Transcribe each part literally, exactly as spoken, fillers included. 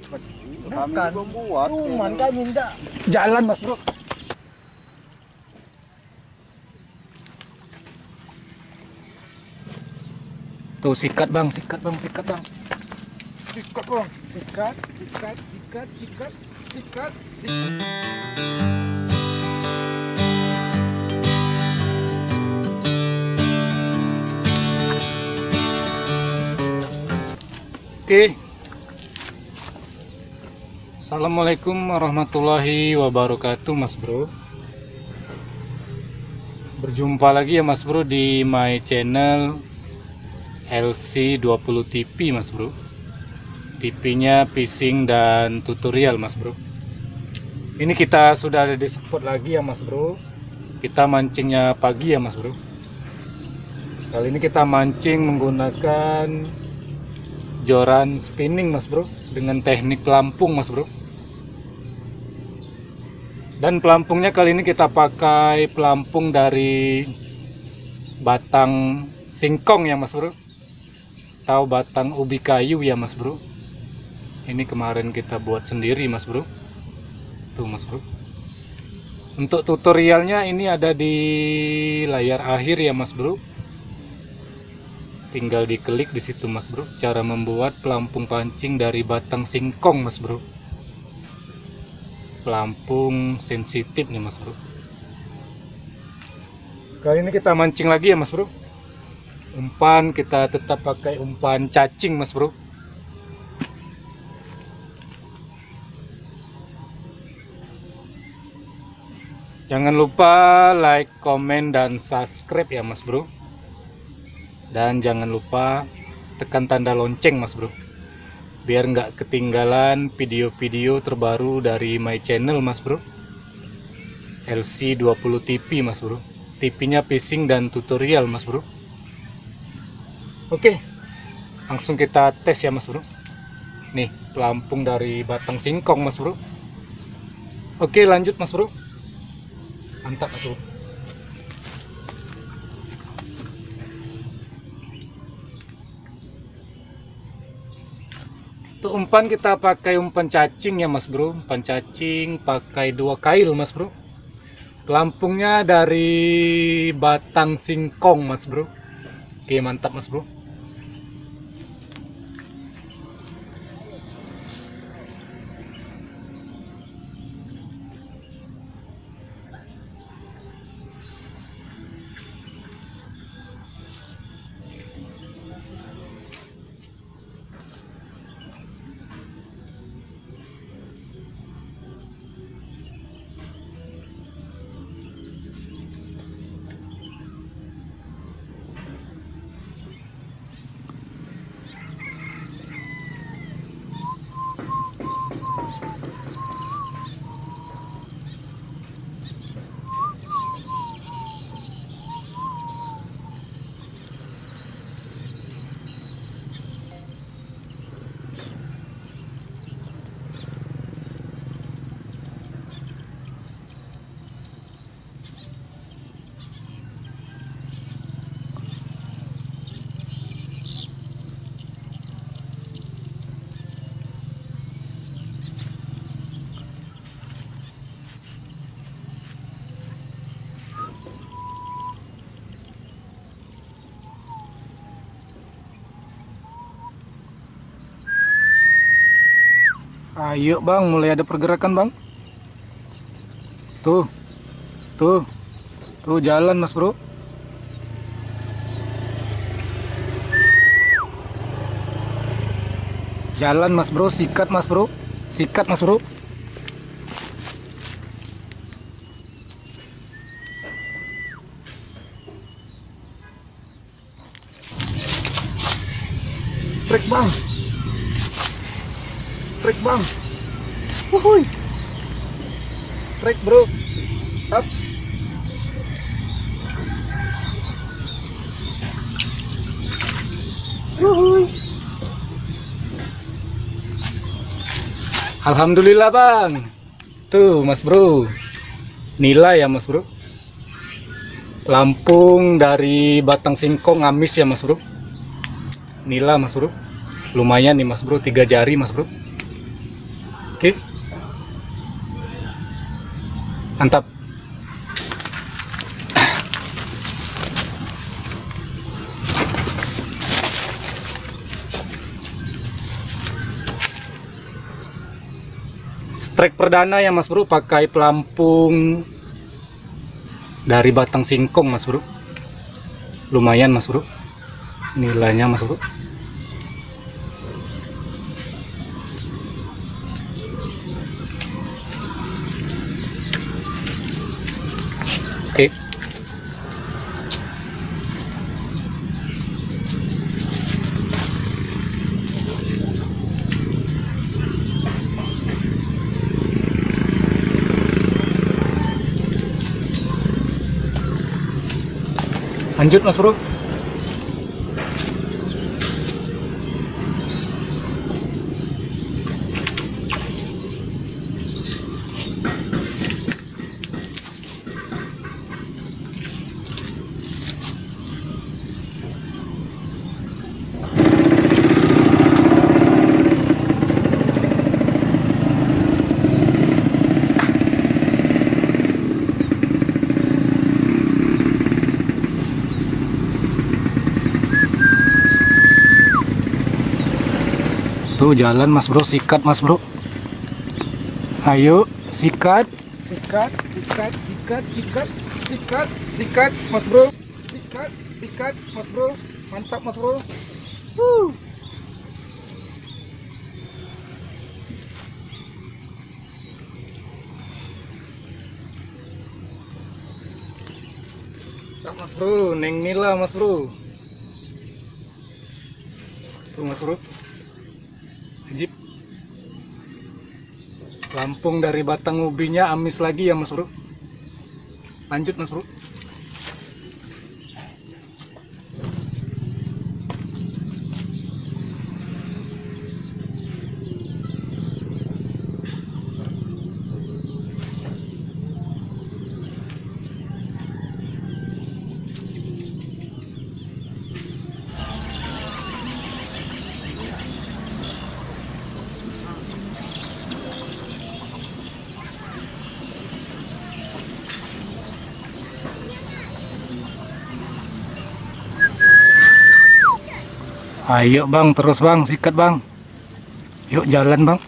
Kami Bukan. belum buat. Cuman kami minta jalan mas bro. Tuh sikat bang, sikat bang, sikat bang. Sikat bang, sikat, sikat, sikat, sikat, sikat, sikat. Oke. Assalamualaikum warahmatullahi wabarakatuh mas bro. Berjumpa lagi ya mas bro di my channel L C dua puluh T P mas bro. T P-nya fishing dan tutorial mas bro. Ini kita sudah ada di spot lagi ya mas bro. Kita mancingnya pagi ya mas bro. Kali ini kita mancing menggunakan joran spinning mas bro, dengan teknik pelampung mas bro. Dan pelampungnya kali ini kita pakai pelampung dari batang singkong ya mas bro, atau batang ubi kayu ya mas bro. Ini kemarin kita buat sendiri mas bro. Tuh mas bro. Untuk tutorialnya ini ada di layar akhir ya mas bro. Tinggal diklik di situ mas bro, cara membuat pelampung pancing dari batang singkong mas bro. Pelampung sensitif nih mas bro. Kali ini kita mancing lagi ya mas bro. Umpan kita tetap pakai umpan cacing mas bro. Jangan lupa like, komen, dan subscribe ya mas bro. Dan jangan lupa tekan tanda lonceng mas bro, biar nggak ketinggalan video-video terbaru dari my channel mas bro, L C dua puluh T P mas bro. T P-nya fishing dan tutorial mas bro. Oke, langsung kita tes ya mas bro. Nih pelampung dari batang singkong mas bro. Oke lanjut mas bro. Mantap mas bro. Untuk umpan kita pakai umpan cacing ya mas bro. Umpan cacing pakai dua kail mas bro. Pelampungnya dari batang singkong mas bro. Oke mantap mas bro. Ayo bang, mulai ada pergerakan bang. Tuh, tuh, tuh jalan mas bro. Jalan mas bro, sikat mas bro, sikat mas bro. Strike bang. Strike bang. Wuhui. Strike bro. Up. Wuhui. Alhamdulillah bang. Tuh mas bro. Nilai ya mas bro. Pelampung dari batang singkong amis ya mas bro. Nila mas bro. Lumayan nih mas bro, tiga jari mas bro. Oke, mantap. Strike perdana ya Mas Bro, pakai pelampung dari batang singkong Mas Bro. Lumayan Mas Bro nilainya Mas Bro. Oke. Lanjut Mas Bro. Tuh jalan Mas Bro, sikat Mas Bro. Ayo sikat, sikat, sikat, sikat, sikat, sikat, sikat Mas Bro. Sikat, sikat Mas Bro. Mantap Mas Bro. Wuh. Mantap Mas Bro, Neng Nila Mas Bro. Tuh Mas Bro. Ajib. Lampung dari batang ubinya amis lagi ya Mas Bro. Lanjut Mas Bro. Ayo Bang, terus Bang, sikat Bang. Yuk jalan Bang.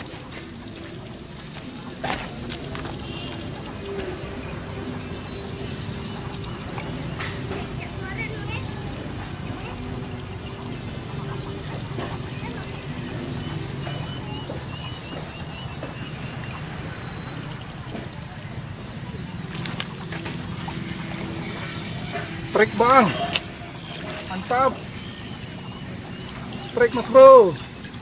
Strike Bang. Mantap. Strike Mas Bro.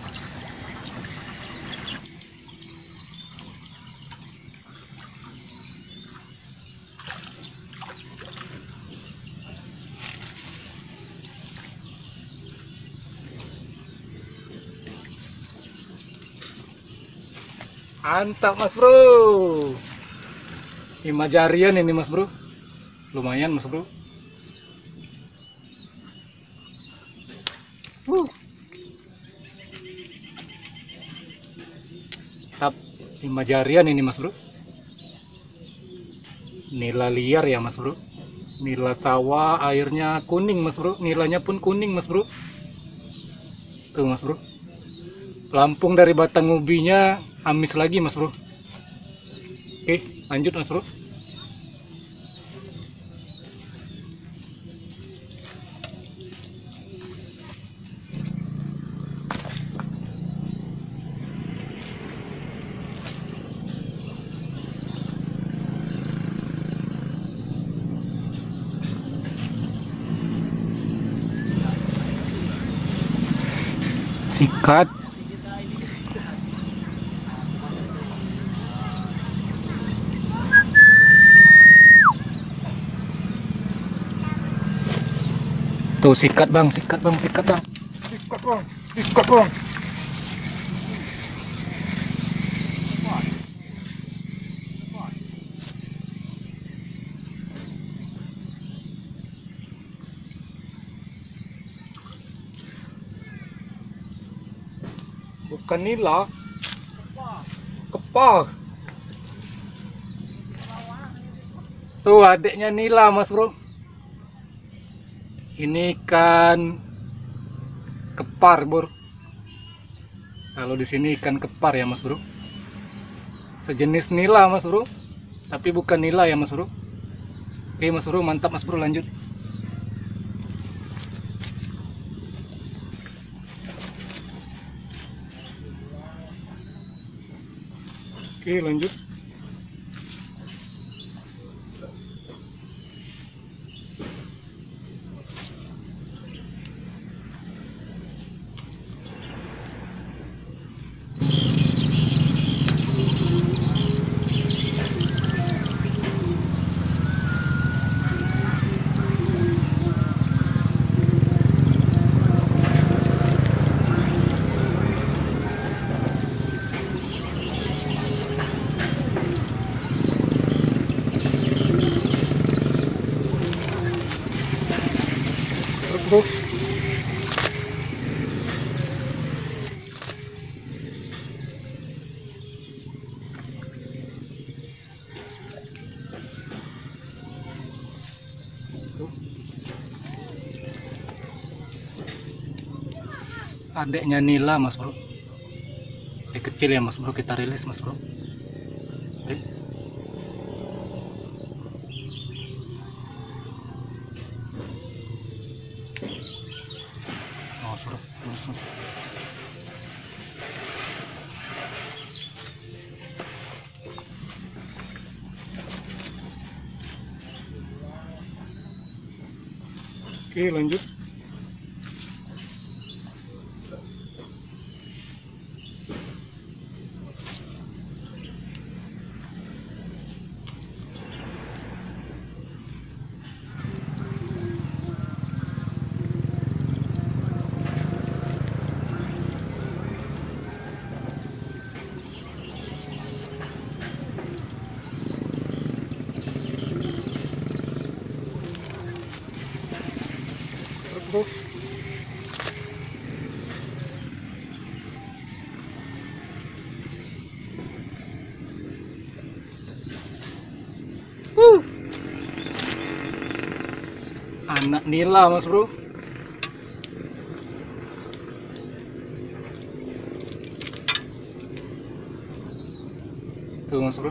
Mantap Mas Bro. Lima jarian ini Mas Bro. Lumayan Mas Bro. Uh. Tap lima jarian ini Mas Bro. Nila liar ya Mas Bro. Nila sawah, airnya kuning Mas Bro. Nilanya pun kuning Mas Bro. Tuh Mas Bro. Pelampung dari batang ubinya amis lagi Mas Bro. Oke, lanjut Mas Bro. Sikat. Tuh sikat Bang, sikat Bang, sikat Bang. Sikat Bang, sikat Bang. Bukan nila. Apa? Tuh adiknya nila mas bro. Ini ikan kepar bro. Kalau di sini ikan kepar ya mas bro. Sejenis nila mas bro, tapi bukan nila ya mas bro. Oke mas bro, mantap mas bro, lanjut. Oke lanjut. Bro. Adeknya nila mas bro, si kecil ya mas bro, kita rilis mas bro. Oke. Oh, suruh, terus, terus. Oke lanjut. Bro. Uh. Anak nila mas bro. Tuh mas bro.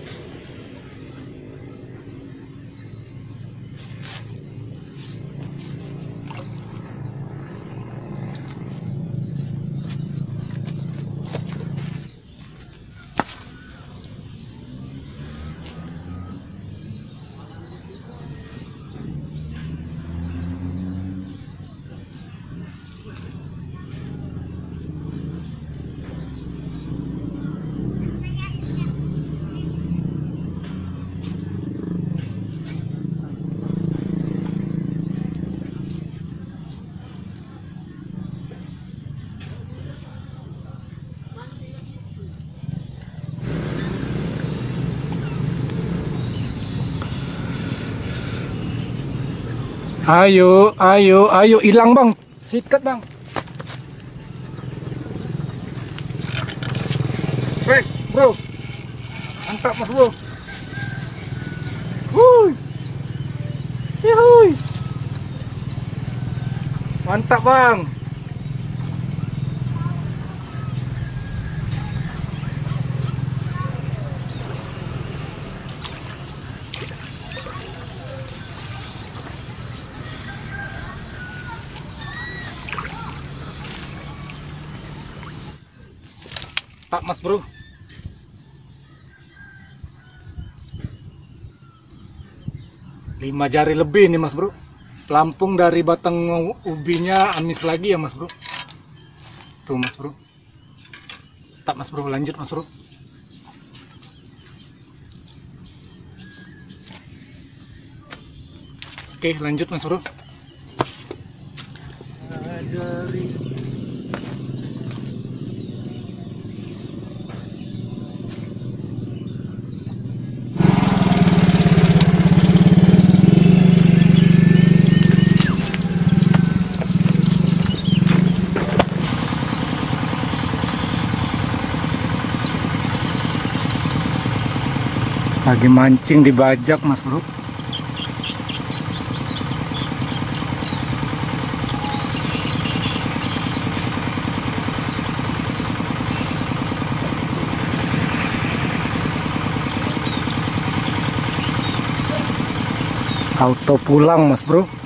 Ayo, ayo, ayo, hilang bang, sikat bang. Baik, bro, mantap mas bro. Wuih, yuhui, mantap bang. Tak mas bro. Lima jari lebih nih mas bro. Pelampung dari batang ubinya amis lagi ya mas bro. Tuh mas bro. Tak mas bro, lanjut mas bro. Oke lanjut mas bro. Dari Lagi mancing di bajak mas bro. Auto pulang mas bro.